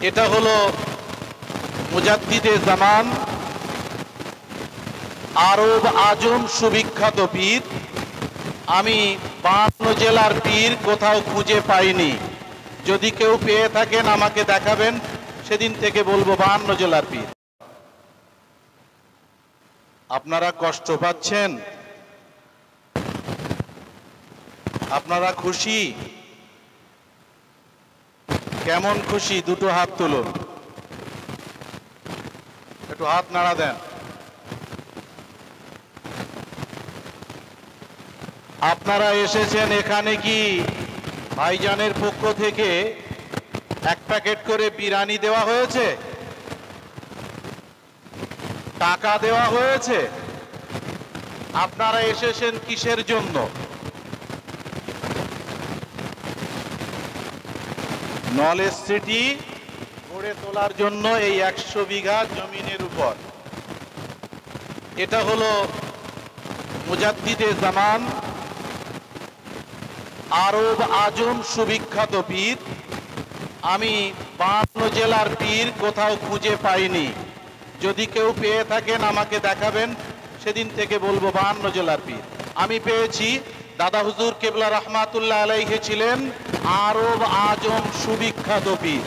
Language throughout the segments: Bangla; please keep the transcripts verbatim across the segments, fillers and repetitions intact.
এটা হলো মুজাদ্দিদে জামান, আরব আজম সুবিখ্যাত পীর। আমি বান্ন জেলার পীর কোথাও খুঁজে পাইনি। যদি কেউ পেয়ে থাকেন আমাকে দেখাবেন, সেদিন থেকে বলবো বান্ন জেলার পীর। আপনারা কষ্ট পাচ্ছেন? আপনারা খুশি? কেমন খুশি? দুটো হাত তুলুন, একটু হাত নাড়া দেন। আপনারা এসেছেন এখানে কি ভাইজানের পক্ষ থেকে এক প্যাকেট করে বিরিয়ানি দেওয়া হয়েছে? টাকা দেওয়া হয়েছে? আপনারা এসেছেন কিসের জন্য? নলেজ সিটি গড়ে তোলার জন্য এই একশো বিঘা জমিনের উপর। এটা হলো মুজাদ্দিদে জামান, আরব আজম সুবিখ্যাত পীর। আমি বান্ন জেলার পীর কোথাও খুঁজে পাইনি। যদি কেউ পেয়ে থাকেন আমাকে দেখাবেন, সেদিন থেকে বলবো বান্ন জেলার পীর। আমি পেয়েছি দাদা হুজুর কেবলা রহমাতুল্লাহ আলাইহি ছিলেন আরব আজম সুবিখ্যাত পীর।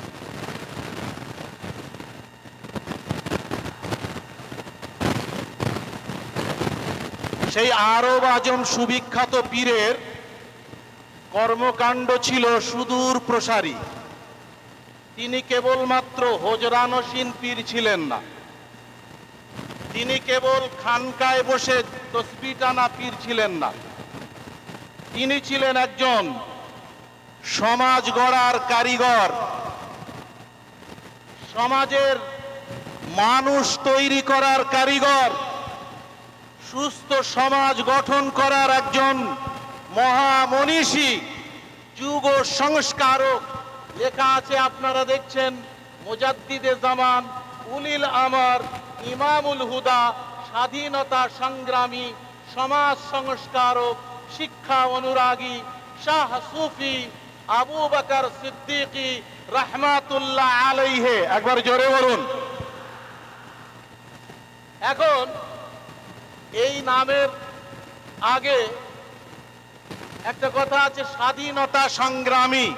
সেই আরব আজম সুবিখ্যাত পীরের কর্মকাণ্ড ছিল সুদূর প্রসারী। তিনি কেবলমাত্র হজরানশীন পীর ছিলেন না, তিনি কেবল খানকায় বসে তসবিহ টানা পীর ছিলেন না, তিনি ছিলেন একজন সমাজ গড়ার কারিগর। সমাজের মানুষ তৈরি করার কারিগর, সুস্থ সমাজ গঠন করার একজন মহামনীষী, যুগ সংস্কারক। লেখা আছে, আপনারা দেখছেন, মুজাদ্দিদে জামান, উলিল আমর, ইমামুল হুদা, স্বাধীনতা সংগ্রামী, সমাজ সংস্কারক, শিক্ষা অনুরাগী, শাহ সুফি আবু বকর সিদ্দিকী রহমাতুল্লাহ আলাইহি। একবার জোরে বলুন। এখন এই নামের আগে একটা কথা আছে, স্বাধীনতা সংগ্রামী।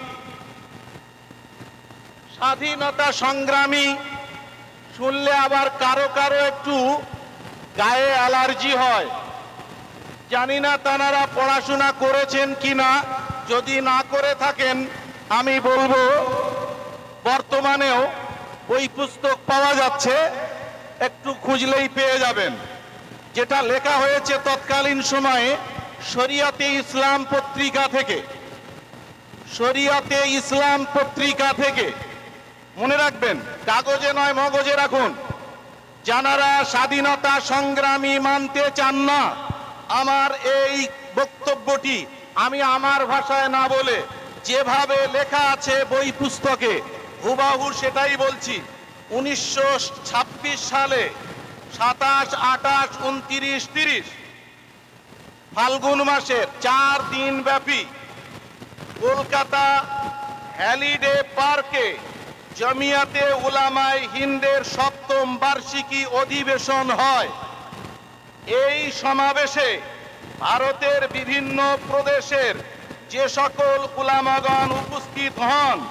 স্বাধীনতা সংগ্রামী শুনলে আবার কারো কারো একটু গায়ে অ্যালার্জি হয়। জানি না তানারা পড়াশোনা করেছেন কিনা। যদি না করে থাকেন আমি বলবো বর্তমানেও বই পুস্তক পাওয়া যাচ্ছে, একটু খুঁজলেই পেয়ে যাবেন। যেটা লেখা হয়েছে তৎকালীন সময়ে শরিয়াতে ইসলাম পত্রিকা থেকে, শরিয়াতে ইসলাম পত্রিকা থেকে। মনে রাখবেন, কাগজে নয় মগজে রাখুন। যারা স্বাধীনতা সংগ্রামী মানতে চান না, আমার এই বক্তব্যটি আমি আমার ভাষায় না বলে যেভাবে লেখা আছে বই পুস্তকে হুবাহু সেটাই বলছি। উনিশশো ছাব্বিশ সালে সাতাশ আটাশ উনত্রিশ তিরিশ ফাল্গুন মাসের চার দিন ব্যাপী কলকাতা হ্যালিডে পার্কে জমিয়াতে উলামায়ে হিন্দের সপ্তম বার্ষিকী অধিবেশন হয়। এই সমাবেশে ভারতের বিভিন্ন প্রদেশের যে সকল উলামাগণ উপস্থিত হন,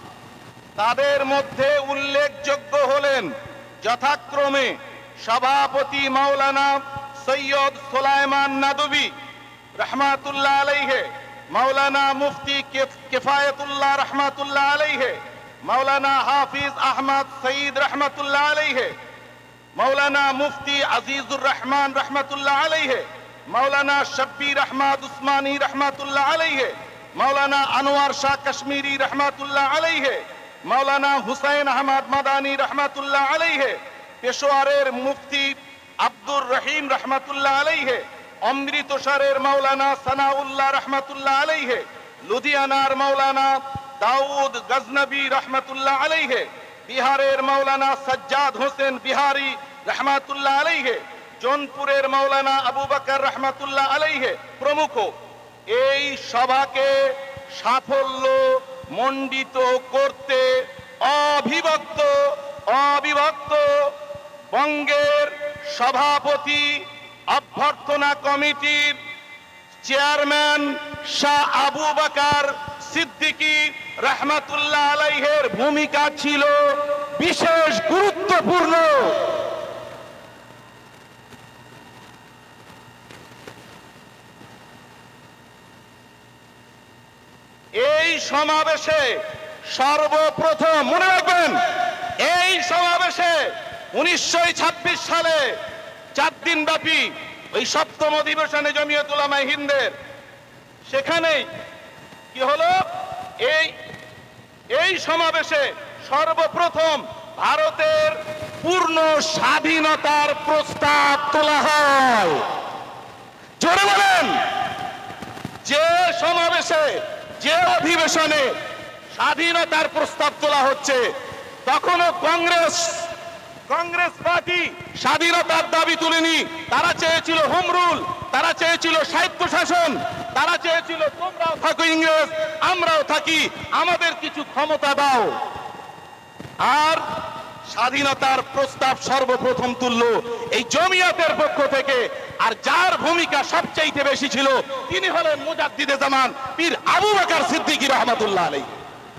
তাদের মধ্যে উল্লেখযোগ্য হলেন যথাক্রমে সভাপতি মাওলানা সৈয়দ সুলাইমান নাদবী রহমাতুল্লাহ আলাইহি, মাওলানা মুফতি কিফায়াতুল্লাহ রহমাতুল্লাহ আলাইহি, মাওলানা হাফিজ আহমদ সঈদ রহমাতুল্লাহ আলাইহি, মাওলানা মুফতি আজিজুর রহমান রহমাতুল্লাহ আলাইহি, মাওলানা শব্বির আহমদ উসমানী রহমাতুল্লাহ আলাইহি, মাওলানা আনোয়ার শাহ কাশ্মীরি রহমাতুল্লাহ আলাইহি, মাওলানা হুসাইন আহমদ মাদানী রহমাতুল্লাহ আলাইহি, পেশোয়ারের মুফতি আব্দুর রহিম রহমাতুল্লাহ আলাইহি, অমৃতসরের মাওলানা সানাউল্লাহ রহমাতুল্লাহ আলাইহি, লুধিয়ানার মাওলানা দাউদ গজনবী রহমাতুল্লাহ আলাইহি, বিহারের মাওলানা সজ্জাদ হোসেন বিহারি রহমাতুল্লাহ আলাইহি, জৌনপুরের মাওলানা আবু বকর রহমাতুল্লাহ আলাইহি প্রমুখ। এই সভাকে সাফল্য মণ্ডিত করতে অবিভক্ত অবিভক্ত বঙ্গের সভাপতি অভ্যর্থনা কমিটির চেয়ারম্যান শাহ আবু বকর সিদ্দিকী রহমাতুল্লাহ আলাইহির ভূমিকা ছিল বিশেষ গুরুত্বপূর্ণ। এই সমাবেশে সর্বপ্রথম মনে রাখবেন, এই সমাবেশে উনিশশো ছাব্বিশ সালে চার দিন ব্যাপী ওই সপ্তম অধিবেশনে জমিয়ত উলামায়ে হিন্দের, সেখানেই কি হলো, এই এই সমাবেশে সর্বপ্রথম ভারতের পূর্ণ স্বাধীনতার প্রস্তাব তোলা হয়। জোরে বলেন, যে সমাবেশে যে অধিবেশনে স্বাধীনতার প্রস্তাব তোলা হচ্ছে, তখনও কংগ্রেস কংগ্রেস পার্টি স্বাধীনতার দাবি তুলেনি। তারা চেয়েছিল হোম রুল, তারা চেয়েছিল স্বায়ত্ত শাসন, তারা চেয়েছিল তোমরাও থাকো ইংরেজ, আমরাও থাকি, আমাদের কিছু ক্ষমতা দাও। আর স্বাধীনতার প্রস্তাব সর্বপ্রথম তুলল এই জমিয়তের পক্ষ থেকে। আর যার ভূমিকা সবচাইতে বেশি ছিল তিনি হলেন মুজাদ্দিদে জামান পীর আবু বকর সিদ্দিকী রহমাতুল্লাহ আলাইহি।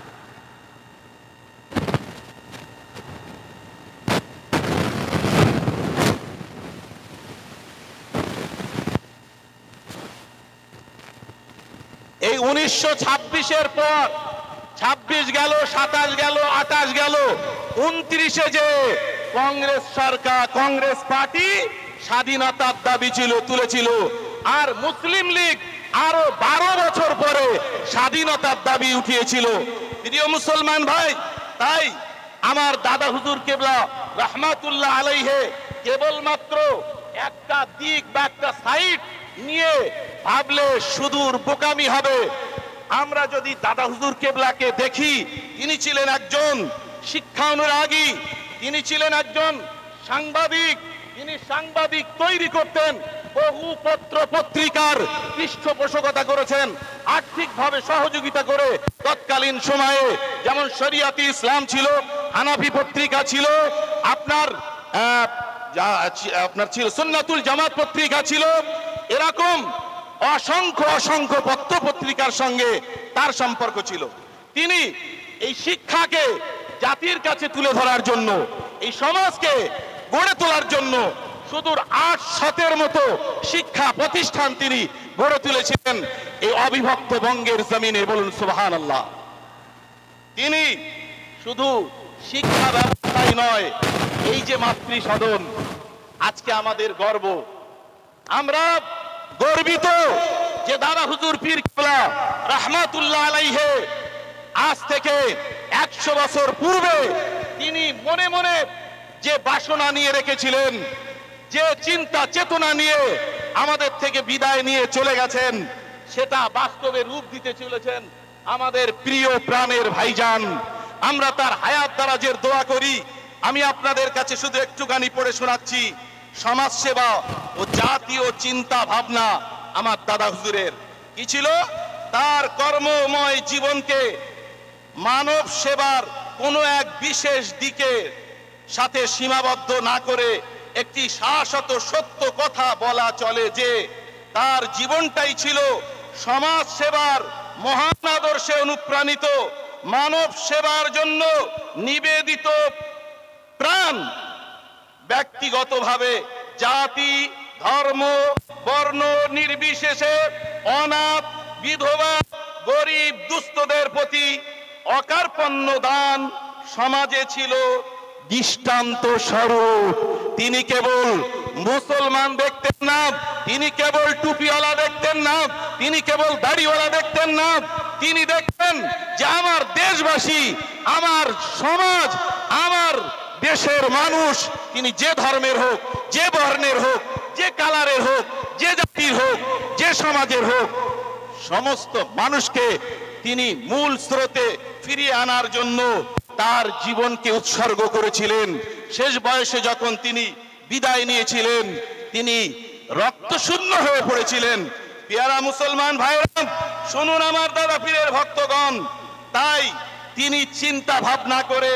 এই উনিশশো ছাব্বিশের পর ছাব্বিশ গেল, সাতাশ গেল, আঠাশ গেল, উনত্রিশে যে কংগ্রেস সরকার কংগ্রেস পার্টি স্বাধীনতার দাবি ছিল তুলেছিল, আর মুসলিম লীগ আরো বারো বছর পরে স্বাধীনতার দাবি উঠিয়েছিল। প্রিয় মুসলমান ভাই, তাই আমার দাদা হুজুর কেবলা রহমাতুল্লাহ আলাইহি কেবলমাত্র একটা দিক বা একটা সাইড নিয়ে ভাবলে সুদূর বোকামি হবে। আমরা যদি দাদা হুজুর কেবলাকে দেখি, তিনি ছিলেন একজন শিক্ষা অনুরাগী, তিনি ছিলেন একজন সাংবাদিক, তিনি সাংবাদিক তৈরি করতেন, বহু পত্র পত্রিকার পৃষ্ঠপোষকতা করেছেন, আর্থিকভাবে সহযোগিতা করে তৎকালীন সময়ে, যেমন শরিয়াতি ইসলাম ছিল, হানাফি পত্রিকা ছিল, আপনার আপনার ছিল সুন্নাতুল জামাত পত্রিকা ছিল, এরকম অসংখ্য অসংখ্য পত্র পত্রিকার সঙ্গে তার সম্পর্ক ছিল। তিনি এই শিক্ষাকে জাতির কাছে তুলে ধরার জন্য, এই সমাজকে গড়ে তোলার জন্য সুদূর আট শতের মতো শিক্ষা প্রতিষ্ঠান তিনি গড়ে তুলেছিলেন এই অবিভক্ত বঙ্গের জমিনে। বলুন সুবহানাল্লাহ। তিনি শুধু শিক্ষা ব্যবস্থাই নয়, এই যে মাতৃ সদন, আজকে আমাদের গর্ব, আমরা গর্বিত যে দাদা হুজুর পীর কেবলা রহমাতুল্লাহ আলাইহি আজ থেকে একশো বছর পূর্বে তিনি মনে মনে যে বাসনা নিয়ে রেখেছিলেন, যে চিন্তা চেতনা নিয়ে আমাদের থেকে বিদায় নিয়ে চলে গেছেন, সেটা বাস্তবে রূপ দিতে চলেছেন আমাদের প্রিয় প্রাণের ভাইজান। আমরা তার হায়াত দারাজের দোয়া করি। আমি আপনাদের কাছে শুধু একটুখানি পড়ে শোনাচ্ছি। সমাজ সেবা ও জাতীয় চিন্তা ভাবনা আমার দাদা হুজুরের কি ছিল? তার কর্মময় জীবনকে মানব সেবার কোনো এক বিশেষ দিকে সাথে সীমাবদ্ধ না করে একটি শাশ্বত সত্য কথা বলা চলে যে তার জীবনটাই ছিল সমাজ সেবার মহান আদর্শে অনুপ্রাণিত, মানব সেবার জন্য নিবেদিত প্রাণ। ব্যক্তিগতভাবে জাতি, ধর্ম, বর্ণ নির্বিশেষে অনাথ, বিধবা, গরিব, দুস্থদের প্রতি অকার্পণ্য দান সমাজে ছিল দৃষ্টান্ত স্বরূপ। তিনি কেবল মুসলমান দেখতেন না, তিনি কেবল টুপিওয়ালা দেখতেন না, তিনি কেবল দাড়িওয়ালা দেখতেন না, তিনি দেখতেন যে আমার দেশবাসী, আমার সমাজ, আমার দেশের মানুষ, তিনি যে ধর্মের হোক, যে বর্ণের হোক, যে কালারের হোক, যে জাতির হোক, যে সমাজের হোক, সমস্ত মানুষকে তিনি মূল স্রোতে ফিরিয়ে আনার জন্য তার জীবনকে উৎসর্গ করেছিলেন। শেষ বয়সে যখন তিনি বিদায় নিয়েছিলেন, তিনি রক্তশূন্য হয়ে পড়েছিলেন। পেয়ারা মুসলমান ভাইরা, শুনুন আমার দাদা পীরের ভক্তগণ, তাই তিনি চিন্তা ভাবনা করে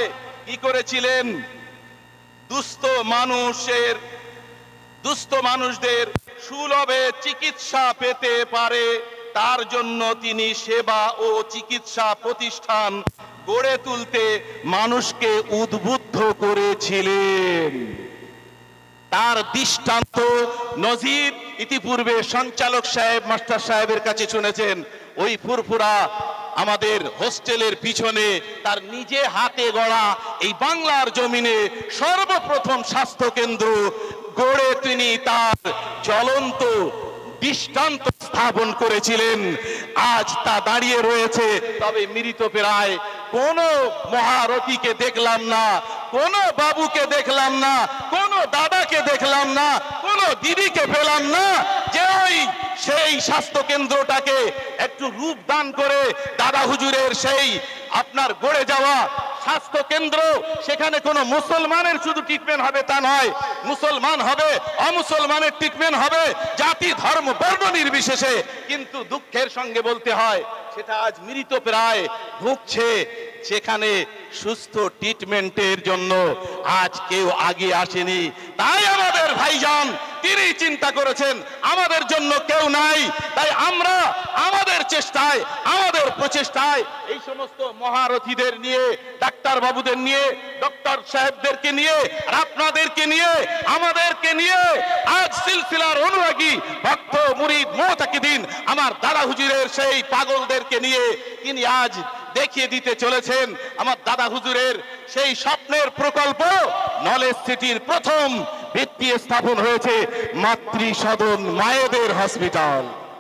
কি করেছিলেন? দুস্থ মানুষের দুস্থ মানুষদের সুলভে চিকিৎসা পেতে পারে তার জন্য তিনি সেবা ও চিকিৎসা প্রতিষ্ঠান গড়ে তুলতে মানুষকে উদ্বুদ্ধ করেছিলেন। তার দৃষ্টান্ত নজির ইতিপূর্বে সঞ্চালক সাহেব মাস্টার সাহেবের কাছে শুনেছেন। ওই ফুরফুরা আমাদের হোস্টেলের পিছনে তার নিজে হাতে গড়া এই বাংলার জমিনে সর্বপ্রথম স্বাস্থ্য কেন্দ্র গড়ে তিনি তার জ্বলন্ত দৃষ্টান্ত স্থাপন করেছিলেন। আজ তা দাঁড়িয়ে রয়েছে, তবে মৃতপ্রায় কোন মহারথীকে দেখলাম না, কোন বাবুকে দেখলাম না, কোন দাদাকে দেখলাম না, কোন দিদিকে পেলাম না যে ওই সেই স্বাস্থ্য কেন্দ্রটাকে একটু রূপ দান করে দাদা হুজুরের সেই আপনার গড়ে যাওয়া স্বাস্থ্য কেন্দ্র, সেখানে কোনো মুসলমানের শুধু ট্রিটমেন্ট হবে তা নয়, মুসলমান হবে, অমুসলমানের ট্রিটমেন্ট হবে, জাতি ধর্ম বর্ণ নির্বিশেষে। কিন্তু দুঃখের সঙ্গে বলতে হয় সেটা আজ মৃতপ্রায় ভুগছে। সেখানে সুস্থ ট্রিটমেন্টের জন্য আজ কেউ আগে আসেনি। তাই আমাদের ভাইজান তিনি চিন্তা করেছেন আমাদের জন্য কেউ নাই, তাই আমরা আমাদের চেষ্টায় আমাদের প্রচেষ্টায় এই সমস্ত মহারথীদের নিয়ে, ডাক্তার বাবুদের নিয়ে, ডক্টর সাহেবদেরকে নিয়ে, আর আপনাদেরকে নিয়ে, আমাদেরকে নিয়ে আজ সিলসিলার অনুরাগী ভক্ত মুরিদ মুতাকিদিন আমার দাদা হুজুরের সেই পাগলদেরকে নিয়ে তিনি আজ দেখিয়ে দিতে চলেছেন আমার দাদা হুজুরের সেই স্বপ্নের প্রকল্প। নলেজ সিটির প্রথম ভিত্তি স্থাপন হয়েছে মাতৃ সদন মায়েদের হসপিটাল।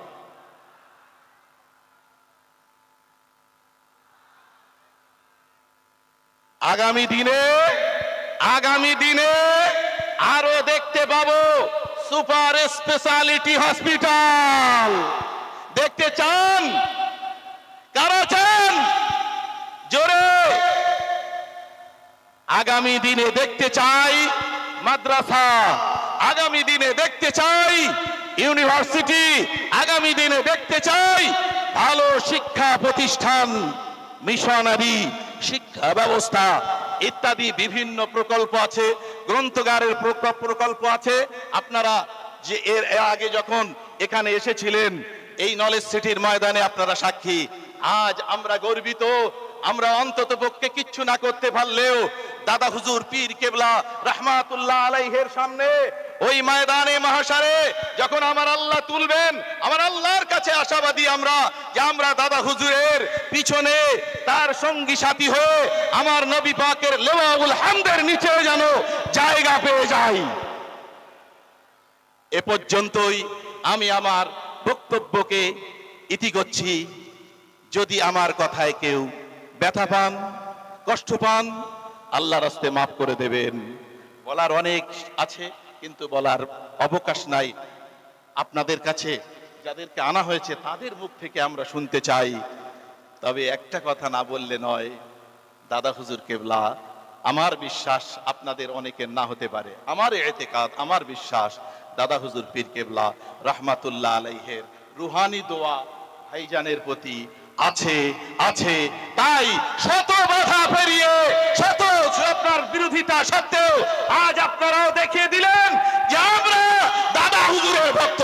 আগামী দিনে আগামী দিনে আরো দেখতে পাবো সুপার স্পেশালিটি হসপিটাল। দেখতে চান? কারা চান? জোরে। আগামী দিনে দেখতে চাই মাদ্রাসা, আগামী দিনে দেখতে চাই ইউনিভার্সিটি, আগামী দিনে দেখতে চাই ভালো শিক্ষা প্রতিষ্ঠান, মিশনারি শিক্ষা ব্যবস্থা ইত্যাদি বিভিন্ন প্রকল্প আছে, গ্রন্থাগারের প্রকল্প আছে। আপনারা যে এর আগে যখন এখানে এসেছিলেন এই নলেজ সিটির ময়দানে আপনারা সাক্ষী। আজ আমরা গর্বিত, আমরা অন্তত পক্ষে কিচ্ছু না করতে পারলেও দাদা হুজুর পীর কেবলা রাহমাতুল্লাহ আলাইহির সামনে ওই ময়দানে মাহশারে যখন আমার আল্লাহ তুলবেন, আমার আল্লাহর কাছে আশাবাদী আমরা যে আমরা দাদা হুজুরের পিছনে তার সঙ্গী সাথী হয়ে আমার নবী পাকের লেওয়াউল হামদের নিচে যেন জায়গা পেয়ে যাই। এ পর্যন্তই আমি আমার বক্তব্যকে ইতি করছি। যদি আমার কথায় কেউ ব্যথা পান, কষ্ট পান, আল্লাহর রাস্তে মাফ করে দেবেন। বলার অনেক আছে কিন্তু বলার অবকাশ নাই। আপনাদের কাছে যাদেরকে আনা হয়েছে তাদের মুখ থেকে আমরা শুনতে চাই। তবে একটা কথা না বললে নয়, দাদা হুজুর কেবলা আমার বিশ্বাস আপনাদের অনেকের না হতে পারে, আমার ইতিকাদ, আমার বিশ্বাস দাদা হুজুর পীর কেবলা রাহমাতুল্লাহ আলাইহির রুহানি দোয়া ভাইজানের প্রতি আছে আছে তাই শত বাধা পেরিয়ে, শত আপনার বিরোধিতা সত্ত্বেও আজ আপনারাও দেখিয়ে দিলেন যে আমরা দাদা হুজুরের ভক্ত।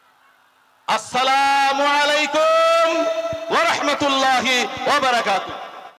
আসসালামু আলাইকুম ওয়া রাহমাতুল্লাহি ওয়া বারাকাতুহু।